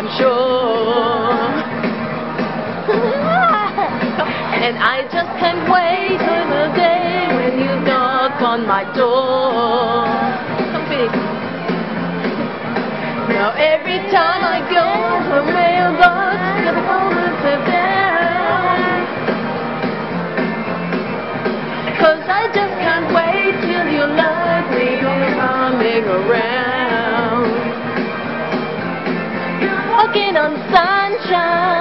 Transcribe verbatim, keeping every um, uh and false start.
I'm sure. And I just can't wait till the day when you knock on my door. Now every time I go to a mailbox, the moments are there. 'Cause I just can't wait till you like me coming around. Walking on sunshine.